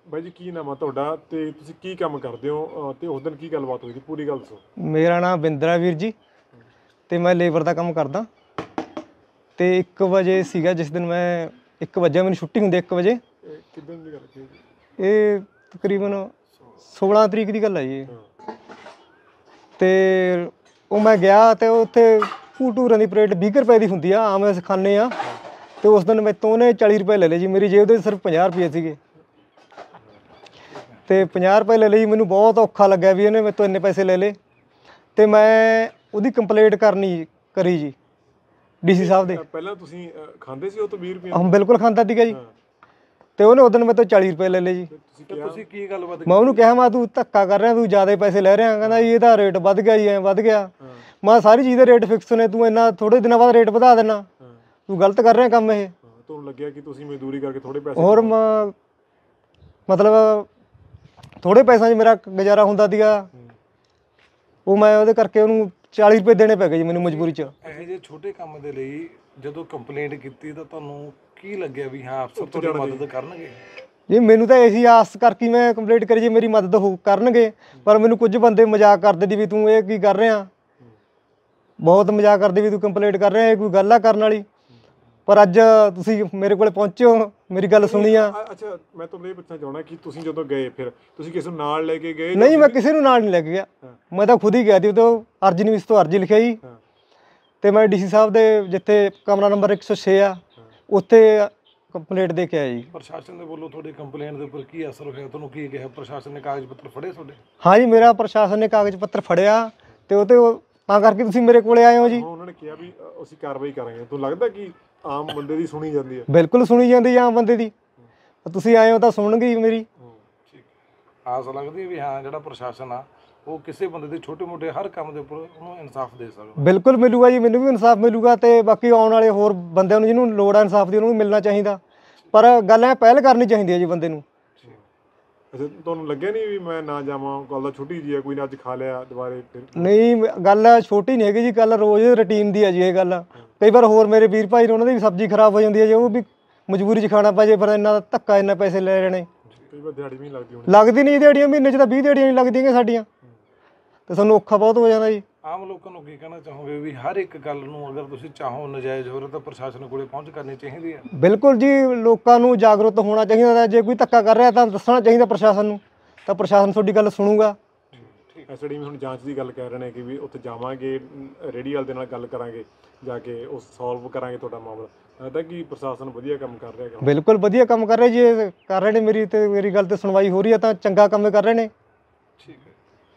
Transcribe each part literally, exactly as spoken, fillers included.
ਬਾਈ ਜੀ ਕੀ ਨਾਮ ਆ ਤੁਹਾਡਾ ਤੇ ਤੁਸੀਂ ਕੀ ਕੰਮ ਕਰਦੇ ਹੋ ਤੇ ਉਸ ਦਿਨ ਕੀ ਗੱਲਬਾਤ ਹੋਈ ਸੀ ਪੂਰੀ ਗੱਲ ਦੱਸੋ। ਮੇਰਾ ਨਾਮ ਬਿੰਦਰਾ ਵੀਰ ਜੀ ਤੇ ਮੈਂ ਲੇਬਰ ਦਾ ਕੰਮ ਕਰਦਾ ਤੇ ਇੱਕ ਵਜੇ ਸੀਗਾ ਜਿਸ ਦਿਨ ਮੈਂ ਇੱਕ ਵਜੇ ਮੈਨੂੰ ਛੁੱਟੀ ਹੁੰਦੀ ਇੱਕ ਵਜੇ। ਕਿੱਦਾਂ ਦੀ ਗੱਲ ਕੀ ਇਹ ਤਕਰੀਬਨ ਸੋਲਾਂ ਤਰੀਕ ਦੀ ਗੱਲ ਹੈ ਜੀ। ਤੇ ਉਹ ਮੈਂ ਗਿਆ ਤੇ ਉੱਥੇ ਭੂਟੂਰਾਂ ਦੀ ਪਲੇਟ ਵੀਹ ਰੁਪਏ ਦੀ ਹੁੰਦੀ ਆ ਆਮ ਅਸੀਂ ਖਾਂਦੇ ਆ ਤੇ ਉਸ ਦਿਨ ਮੈਥੋਂ ਉਹਨੇ ਚਾਲੀ ਰੁਪਏ ਲੈ ਲਏ ਜੀ। ਮੇਰੀ ਜੇਬ ਦੇ ਸਿਰਫ ਪੰਜਾਹ ਰੁਪਏ ਸੀਗੇ ਤੇ ਪੰਜਾਹ ਰੁਪਏ ਲੈ ਲਈ। ਮੈਨੂੰ ਬਹੁਤ ਔਖਾ ਲੱਗਿਆ ਵੀ ਇਹਨੇ ਮੈਥੋਂ ਇੰਨੇ ਪੈਸੇ ਲੈ ਲਏ ਤੇ ਮੈਂ ਉਹਦੀ ਕੰਪਲੇਂਟ ਕਰਨੀ ਕਰੀ ਜੀ ਡੀ ਸੀ ਸਾਹਿਬ ਦੇ। ਪਹਿਲਾਂ ਤੁਸੀਂ ਖਾਂਦੇ ਸੀ ਉਹ ਤੋਂ ਵੀਹ ਰੁਪਏ? ਹਾਂ ਬਿਲਕੁਲ ਖਾਂਦਾ ਸੀਗਾ ਜੀ। ਤੇ ਉਹਨੇ ਉਸ ਦਿਨ ਮੈਥੋਂ ਚਾਲੀ ਰੁਪਏ ਲੈ ਲਏ ਜੀ। ਤੁਸੀਂ ਕੀ ਗੱਲਬਾਤ? ਮੈਂ ਉਹਨੂੰ ਕਿਹਾ ਮੈਂ ਤੂੰ ਧੱਕਾ ਕਰ ਰਿਹਾ, ਤੂੰ ਜ਼ਿਆਦਾ ਪੈਸੇ ਲੈ ਰਿਹਾ। ਕਹਿੰਦਾ ਜੀ ਇਹਦਾ ਰੇਟ ਵੱਧ ਗਿਆ ਜੀ, ਐਂ ਵੱਧ ਗਿਆ। ਮੈਂ ਸਾਰੀ ਚੀਜ਼ ਦੇ ਰੇਟ ਫਿਕਸ ਨੇ, ਤੂੰ ਇੰਨਾ ਥੋੜੇ ਦਿਨਾਂ ਬਾਅਦ ਰੇਟ ਵਧਾ ਦੇਣਾ, ਤੂੰ ਗਲਤ ਕਰ ਰਿਹਾ ਕੰਮ ਇਹ। ਤੁਹਾਨੂੰ ਲੱਗਿਆ ਕਿ ਤੁਸੀਂ ਮਜ਼ਦੂਰੀ ਕਰਕੇ ਥੋੜੇ ਪੈਸੇ ਹੋਰ ਮਤਲਬ ਥੋੜੇ ਪੈਸਿਆਂ 'ਚ ਮੇਰਾ ਗੁਜ਼ਾਰਾ ਹੁੰਦਾ ਸੀਗਾ, ਉਹ ਮੈਂ ਉਹਦੇ ਕਰਕੇ ਉਹਨੂੰ ਚਾਲੀ ਰੁਪਏ ਦੇਣੇ ਪੈ ਗਏ ਜੀ ਮੈਨੂੰ ਮਜਬੂਰੀ 'ਚ। ਇਹੋ ਜਿਹੇ ਛੋਟੇ ਕੰਮ ਦੇ ਲਈ ਜਦੋਂ ਕੰਪਲੇਂਟ ਕੀਤੀ ਤਾਂ ਤੁਹਾਨੂੰ ਕੀ ਲੱਗਿਆ ਵੀ ਹਾਂ ਅਫਸਰ ਤੁਹਾਡੀ ਮਦਦ ਕਰਨਗੇ? ਜੀ ਮੈਨੂੰ ਤਾਂ ਇਹੀ ਆਸ ਕਰਕੇ ਮੈਂ ਕੰਪਲੇਂਟ ਕਰੀ ਜੀ ਮੇਰੀ ਮਦਦ ਹੋ ਕਰਨਗੇ, ਪਰ ਮੈਨੂੰ ਕੁਝ ਬੰਦੇ ਮਜ਼ਾਕ ਕਰਦੇ ਦੀ ਵੀ ਤੂੰ ਇਹ ਕੀ ਕਰ ਰਿਹਾ, ਬਹੁਤ ਮਜ਼ਾਕ ਕਰਦੇ ਵੀ ਤੂੰ ਕੰਪਲੇਂਟ ਕਰ ਰਿਹਾ, ਇਹ ਕੋਈ ਗੱਲ ਆ ਕਰਨ ਵਾਲੀ। ਪਰ ਅੱਜ ਤੁਸੀਂ ਮੇਰੇ ਕੋਲ ਪਹੁੰਚੇ ਹੋ, ਮੇਰੀ ਗੱਲ ਸੁਣੀ ਆ। ਅੱਛਾ ਮੈਂ ਤੁਹਾਨੂੰ ਇਹ ਪੁੱਛਣਾ ਚਾਹੁੰਦਾ ਕਿ ਤੁਸੀਂ ਜਦੋਂ ਗਏ ਫਿਰ ਤੁਸੀਂ ਕਿਸੇ ਨੂੰ ਨਾਲ ਲੈ ਕੇ ਗਏ? ਨਹੀਂ ਮੈਂ ਕਿਸੇ ਨੂੰ ਨਾਲ ਨਹੀਂ ਲੈ ਕੇ ਗਿਆ, ਮੈਂ ਤਾਂ ਖੁਦ ਹੀ ਗਿਆ ਸੀ। ਉਦੋਂ ਅਰਜੀ ਨਵੀਸ ਤੋਂ ਅਰਜੀ ਲਿਖਿਆ ਜੀ ਤੇ ਮੈਂ ਡੀ ਸੀ ਸਾਹਿਬ ਦੇ ਜਿੱਥੇ ਕਮਰਾ ਨੰਬਰ ਇੱਕ ਸੌ ਛੇ ਆ ਉੱਥੇ ਕੰਪਲੇਂਟ ਦੇ ਕੇ ਆਇਆ ਜੀ। ਪ੍ਰਸ਼ਾਸਨ ਦੇ ਵੱਲੋਂ ਤੁਹਾਡੀ ਕੰਪਲੇਂਟ ਦੇ ਉੱਪਰ ਕੀ ਅਸਰ ਹੋਇਆ, ਤੁਹਾਨੂੰ ਕੀ ਕਿਹਾ ਪ੍ਰਸ਼ਾਸਨ ਨੇ? ਕਾਗਜ਼ ਪੱਤਰ ਫੜੇ ਤੁਹਾਡੇ? ਹਾਂ ਜੀ ਮੇਰਾ ਪ੍ਰਸ਼ਾਸਨ ਨੇ ਕਾਗਜ਼ ਪੱਤਰ ਫੜਿਆ ਤੇ ਉਹ ਤੇ ਤਾਂ ਕਰਕੇ ਤੁਸੀਂ ਮੇਰੇ ਕੋਲੇ ਆਏ ਹੋ ਜੀ। ਉਹਨਾਂ ਨੇ ਕਿਹਾ ਵੀ ਅਸੀਂ ਕਾਰਵਾਈ ਕਰਾਂਗੇ, ਤੁਹਾਨੂੰ ਲੱਗਦਾ ਕਿ ਆਮ ਬੰਦੇ ਦੀ ਸੁਣੀ ਜਾਂਦੀ ਹੈ? ਬਿਲਕੁਲ ਸੁਣੀ ਜਾਂਦੀ ਆਮ ਬੰਦੇ ਦੀ, ਤੁਸੀਂ ਆਏ ਹੋ ਤਾਂ ਸੁਣਨਗੇ ਮੇਰੀ। ਠੀਕ ਆਸ ਲੱਗਦੀ ਹੈ ਵੀ ਹਾਂ ਜਿਹੜਾ ਪ੍ਰਸ਼ਾਸਨ ਆ ਉਹ ਕਿਸੇ ਬੰਦੇ ਦੇ ਛੋਟੇ ਮੋਟੇ ਹਰ ਕੰਮ ਦੇ ਉੱਪਰ ਉਹਨੂੰ ਇਨਸਾਫ ਦੇ ਸਕਦਾ? ਬਿਲਕੁਲ ਮਿਲੂਗਾ ਜੀ, ਮੈਨੂੰ ਵੀ ਇਨਸਾਫ ਮਿਲੂਗਾ ਤੇ ਬਾਕੀ ਆਉਣ ਵਾਲੇ ਹੋਰ ਬੰਦਿਆਂ ਨੂੰ ਜਿਹਨੂੰ ਲੋੜ ਆ ਇਨਸਾਫ ਦੀ ਉਹਨੂੰ ਵੀ ਮਿਲਣਾ ਚਾਹੀਦਾ, ਪਰ ਗੱਲ ਐ ਪਹਿਲ ਕਰਨੀ ਚਾਹੀਦੀ ਹੈ ਜੀ ਬੰਦੇ ਨੂੰ। ਅੱਛਾ ਤੁਹਾਨੂੰ ਲੱਗਿਆ ਨਹੀਂ ਵੀ ਮੈਂ ਨਾ ਜਾਵਾਂ, ਗੱਲ ਤਾਂ ਛੋਟੀ ਜਿਹੀ ਹੈ, ਕੋਈ ਨਾ ਅੱਜ ਖਾ ਲਿਆ ਦੁਬਾਰੇ ਫਿਰ? ਨਹੀਂ ਗੱਲ ਛੋਟੀ ਨਹੀਂ ਹੈਗੀ ਜੀ, ਗੱਲ ਰੋਜ਼ ਰੂਟੀਨ ਦੀ ਹੈ ਜੀ ਇਹ ਗੱਲ। ਕਈ ਵਾਰ ਹੋਰ ਮੇਰੇ ਵੀਰ ਭਾਈ ਨੇ ਉਹਨਾਂ ਦੀ ਵੀ ਸਬਜ਼ੀ ਖਰਾਬ ਹੋ ਜਾਂਦੀ ਹੈ ਜੀ, ਉਹ ਵੀ ਮਜਬੂਰੀ 'ਚ ਖਾਣਾ ਪੈ ਜੇ, ਫਿਰ ਇੰਨਾ ਧੱਕਾ ਇੰਨਾ ਪੈਸੇ ਲੈ ਰਹੇ ਨੇ। ਕਈ ਵਾਰ ਦਿਹਾੜੀ ਵੀ ਨਹੀਂ ਲੱਗਦੀ ਹੋਣੀ? ਲੱਗਦੀ ਨਹੀਂ ਦਿਹਾੜੀਆਂ, ਮਹੀਨੇ 'ਚ ਤਾਂ ਵੀਹ ਦਿਹਾੜੀਆਂ ਨਹੀਂ ਲੱਗਦੀਆਂ ਸਾਡੀਆਂ, ਤੇ ਸਾਨੂੰ ਔਖਾ ਬਹੁਤ ਹੋ ਜਾਂਦਾ ਜੀ। ਆਮ ਲੋਕਾਂ ਨੂੰ ਕੀ ਕਹਿਣਾ ਚਾਹੋਗੇ ਵੀ ਹਰ ਇੱਕ ਗੱਲ ਨੂੰ ਅਗਰ ਤੁਸੀਂ ਚਾਹੋ ਨਜਾਇਜ਼ ਹੋ ਰਿਹਾ ਤਾਂ ਪ੍ਰਸ਼ਾਸਨ ਕੋਲੇ ਪਹੁੰਚ ਕਰਨੀ ਚਾਹੀਦੀ ਹੈ? ਬਿਲਕੁਲ ਜੀ, ਲੋਕਾਂ ਨੂੰ ਜਾਗਰੂਕ ਹੋਣਾ ਚਾਹੀਦਾ। ਜੇ ਕੋਈ ਧੱਕਾ ਕਰ ਰਿਹਾ ਤਾਂ ਦੱਸਣਾ ਚਾਹੀਦਾ ਪ੍ਰਸ਼ਾਸਨ ਨੂੰ, ਤਾਂ ਪ੍ਰਸ਼ਾਸਨ ਤੁਹਾਡੀ ਗੱਲ ਸੁਣੂਗਾ। ਐਸ ਡੀ ਹੁਣ ਜਾਂਚ ਦੀ ਗੱਲ ਕਹਿ ਰਹੇ ਨੇ ਕਿ ਵੀ ਉੱਥੇ ਜਾਵਾਂਗੇ, ਰੇਹੜੀ ਵਾਲੇ ਦੇ ਨਾਲ ਗੱਲ ਕਰਾਂਗੇ, ਜਾ ਕੇ ਉਹ ਸੋਲਵ ਕਰਾਂਗੇ ਤੁਹਾਡਾ ਮਾਮਲਾ। ਲੱਗਦਾ ਕਿ ਪ੍ਰਸ਼ਾਸਨ ਵਧੀਆ ਕੰਮ ਕਰ ਰਿਹਾ? ਬਿਲਕੁਲ ਵਧੀਆ ਕੰਮ ਕਰ ਰਹੇ ਜੀ, ਇਹ ਕਰ ਰਹੇ ਨੇ। ਮੇਰੀ ਤੇ ਮੇਰੀ ਗੱਲ ਤੇ ਸੁਣਵਾਈ ਹੋ ਰਹੀ ਹੈ ਤਾਂ ਚੰਗਾ ਕੰਮ ਕਰ ਰਹੇ ਨੇ। ਠੀਕ ਹੈ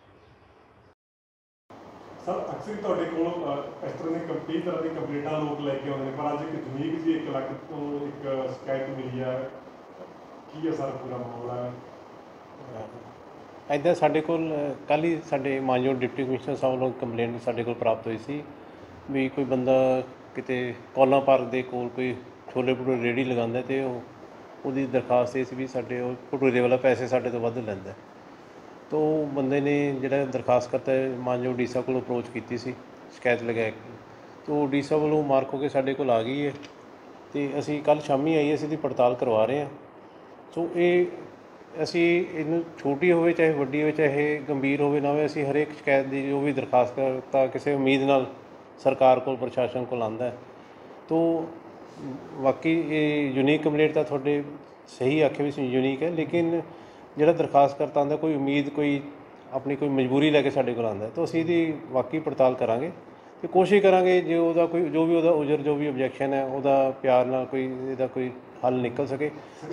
ਸਰ ਅਕਸਰ ਤੁਹਾਡੇ ਕੋਲ ਇਸ ਤਰ੍ਹਾਂ ਦੀ ਕਈ ਤਰ੍ਹਾਂ ਦੀ ਕੰਪਲੇਂਟਾਂ ਲੋਕ ਲੈ ਕੇ ਆਉਂਦੇ ਨੇ, ਪਰ ਅੱਜ ਇੱਕ ਜੁਨੀਕ ਜੀ ਇੱਕ ਲੱਖ ਤੋਂ ਇੱਕ ਸ਼ਿਕਾਇਤ ਮਿਲੀ ਹੈ, ਕੀ ਹੈ ਸਰ ਪੂਰਾ ਮਾਮਲਾ? ਇੱਦਾਂ ਸਾਡੇ ਕੋਲ ਕੱਲ੍ਹ ਹੀ ਸਾਡੇ ਮਾਨਯੋਗ ਡਿਪਟੀ ਕਮਿਸ਼ਨਰ ਸਾਹਿਬ ਵੱਲੋਂ ਕੰਪਲੇਂਟ ਸਾਡੇ ਕੋਲ ਪ੍ਰਾਪਤ ਹੋਈ ਸੀ ਵੀ ਕੋਈ ਬੰਦਾ ਕਿਤੇ ਕੌਲਾਂ ਪਾਰਕ ਦੇ ਕੋਲ ਕੋਈ ਛੋਲੇ ਭਟੂਰੇ ਰੇਹੜੀ ਲਗਾਉਂਦਾ ਅਤੇ ਉਹ ਉਹਦੀ ਦਰਖਾਸਤ ਇਹ ਸੀ ਵੀ ਸਾਡੇ ਉਹ ਭਟੂਰੇ ਵਾਲਾ ਪੈਸੇ ਸਾਡੇ ਤੋਂ ਵੱਧ ਲੈਂਦਾ। ਤਾਂ ਉਹ ਬੰਦੇ ਨੇ ਜਿਹੜਾ ਦਰਖਾਸਤ ਕਰਤਾ ਮਾਨਯੋਗ ਡੀ ਸਾਹਿਬ ਕੋਲ ਅਪਰੋਚ ਕੀਤੀ ਸੀ ਸ਼ਿਕਾਇਤ ਲਗਾ ਕੇ, ਤਾਂ ਉਹ ਡੀ ਸਾਹਿਬ ਵੱਲੋਂ ਮਾਰਕ ਹੋ ਕੇ ਸਾਡੇ ਕੋਲ ਆ ਗਈ ਹੈ ਅਤੇ ਅਸੀਂ ਕੱਲ੍ਹ ਸ਼ਾਮੀ ਆਈ ਅਸੀਂ ਇਹਦੀ ਪੜਤਾਲ ਕਰਵਾ ਰਹੇ ਹਾਂ। ਸੋ ਇਹ ਅਸੀਂ ਇਹਨੂੰ ਛੋਟੀ ਹੋਵੇ ਚਾਹੇ ਵੱਡੀ ਹੋਵੇ ਚਾਹੇ ਗੰਭੀਰ ਹੋਵੇ ਨਾ ਹੋਵੇ, ਅਸੀਂ ਹਰੇਕ ਸ਼ਿਕਾਇਤ ਦੀ ਜੋ ਵੀ ਦਰਖਾਸਤ ਕਰਤਾ ਕਿਸੇ ਉਮੀਦ ਨਾਲ ਸਰਕਾਰ ਕੋਲ ਪ੍ਰਸ਼ਾਸਨ ਕੋਲ ਆਉਂਦਾ ਹੈ। ਤਾਂ ਬਾਕੀ ਇਹ ਯੂਨੀਕ ਕੰਪਲੇਂਟ ਤਾਂ ਤੁਹਾਡੇ ਸਹੀ ਆਖੇ ਵੀ ਯੂਨੀਕ ਹੈ, ਲੇਕਿਨ ਜਿਹੜਾ ਦਰਖਾਸਤ ਕਰਤਾ ਆਉਂਦਾ ਕੋਈ ਉਮੀਦ ਕੋਈ ਆਪਣੀ ਕੋਈ ਮਜਬੂਰੀ ਲੈ ਕੇ ਸਾਡੇ ਕੋਲ ਆਉਂਦਾ, ਤਾਂ ਅਸੀਂ ਇਹਦੀ ਵਾਕਈ ਪੜਤਾਲ ਕਰਾਂਗੇ ਅਤੇ ਕੋਸ਼ਿਸ਼ ਕਰਾਂਗੇ ਜੇ ਉਹਦਾ ਕੋਈ ਜੋ ਵੀ ਉਹਦਾ ਉਜਰ ਜੋ ਵੀ ਓਬਜੈਕਸ਼ਨ ਹੈ ਉਹਦਾ ਪਿਆਰ ਨਾਲ ਕੋਈ ਇਹਦਾ ਕੋਈ ਹੱਲ ਨਿਕਲ ਸਕੇ।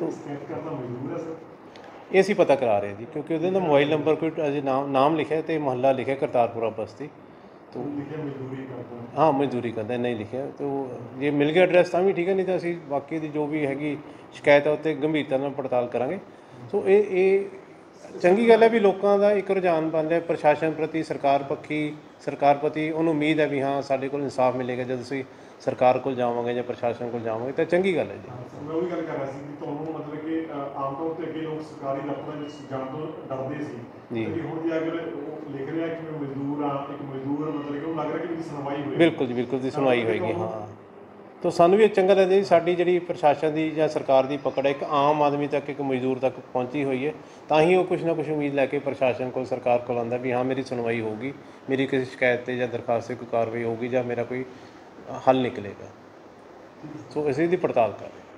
ਇਹ ਅਸੀਂ ਪਤਾ ਕਰਾ ਰਹੇ ਜੀ, ਕਿਉਂਕਿ ਉਹਦੇ ਦਾ ਮੋਬਾਈਲ ਨੰਬਰ ਕੋਈ ਅਜੇ ਨਾਮ ਨਾਮ ਲਿਖਿਆ ਅਤੇ ਮੁਹੱਲਾ ਲਿਖਿਆ ਕਰਤਾਰਪੁਰਾ ਬਸਤੀ। ਤੋ ਹਾਂ ਮਜ਼ਦੂਰੀ ਕਰਦਾ, ਨਹੀਂ ਲਿਖਿਆ ਤਾਂ ਜੇ ਮਿਲ ਗਿਆ ਐਡਰੈਸ ਤਾਂ ਵੀ ਠੀਕ ਹੈ, ਨਹੀਂ ਤਾਂ ਅਸੀਂ ਬਾਕੀ ਦੀ ਜੋ ਵੀ ਹੈਗੀ ਸ਼ਿਕਾਇਤ ਹੈ ਉੱਤੇ ਗੰਭੀਰਤਾ ਨਾਲ ਪੜਤਾਲ ਕਰਾਂਗੇ। ਸੋ ਇਹ ਇਹ ਚੰਗੀ ਗੱਲ ਹੈ ਵੀ ਲੋਕਾਂ ਦਾ ਇੱਕ ਰੁਝਾਨ ਬਣ ਰਿਹਾ ਪ੍ਰਸ਼ਾਸਨ ਪ੍ਰਤੀ, ਸਰਕਾਰ ਪੱਖੀ ਸਰਕਾਰ ਪ੍ਰਤੀ ਉਹਨੂੰ ਉਮੀਦ ਹੈ ਵੀ ਹਾਂ ਸਾਡੇ ਕੋਲ ਇਨਸਾਫ ਮਿਲੇਗਾ ਜਦ ਅਸੀਂ ਸਰਕਾਰ ਕੋਲ ਜਾਵਾਂਗੇ ਜਾਂ ਪ੍ਰਸ਼ਾਸਨ ਕੋਲ ਜਾਵਾਂਗੇ, ਤਾਂ ਚੰਗੀ ਗੱਲ ਹੈ ਜੀ। ਮੈਂ ਉਹੀ ਗੱਲ ਕਰ ਰਿਹਾ ਸੀ ਕਿ ਤੁਹਾਨੂੰ ਮਤਲਬ ਕਿ ਆਮ ਤੌਰ 'ਤੇ ਅੱਗੇ ਲੋਕ ਸਰਕਾਰੀ ਦਫ਼ਤਰਾਂ ਵਿੱਚ ਜਾਣ ਤੋਂ ਡਰਦੇ ਸੀ ਜੀ, ਹੁਣ ਜੇ ਅਗਰ ਉਹ ਲਿਖ ਰਿਹਾ ਕਿ ਮੈਂ ਮਜ਼ਦੂਰ ਹਾਂ, ਇੱਕ ਮਜ਼ਦੂਰ ਮਤਲਬ ਕਿ ਉਹ ਲੱਗ ਰਿਹਾ ਕਿ ਮੇਰੀ ਸੁਣਵਾਈ ਹੋਈ। ਬਿਲਕੁਲ ਜੀ ਬਿਲਕੁਲ ਦੀ ਸੁਣਵਾਈ ਹੋਏਗੀ। ਹਾਂ ਤਾਂ ਸਾਨੂੰ ਵੀ ਇਹ ਚੰਗਾ ਲੱਗਦਾ ਜੀ ਸਾਡੀ ਜਿਹੜੀ ਪ੍ਰਸ਼ਾਸਨ ਦੀ ਜਾਂ ਸਰਕਾਰ ਦੀ ਪਕੜ ਹੈ ਇੱਕ ਆਮ ਆਦਮੀ ਤੱਕ, ਇੱਕ ਮਜ਼ਦੂਰ ਤੱਕ ਪਹੁੰਚੀ ਹੋਈ ਹੈ, ਤਾਂ ਹੀ ਉਹ ਕੁਛ ਨਾ ਕੁਛ ਉਮੀਦ ਲੈ ਕੇ ਪ੍ਰਸ਼ਾਸਨ ਕੋਲ, ਸਰਕਾਰ ਕੋਲ ਆਉਂਦਾ ਵੀ ਹਾਂ ਮੇਰੀ ਸੁਣਵਾਈ ਹੋਊਗੀ, ਮੇਰੀ ਕਿਸੇ ਸ਼ਿਕਾਇਤ 'ਤੇ ਜਾਂ ਦਰਖਾਸਤ 'ਤੇ ਕੋਈ ਕਾਰਵਾਈ ਹੋਊਗੀ ਜਾਂ ਮੇਰਾ ਕੋਈ ਹੱਲ ਨਿਕਲੇਗਾ। ਸੋ ਅਸੀਂ ਇਹਦੀ ਪੜਤਾਲ ਕਰ ਰਹੇ ਹਾਂ।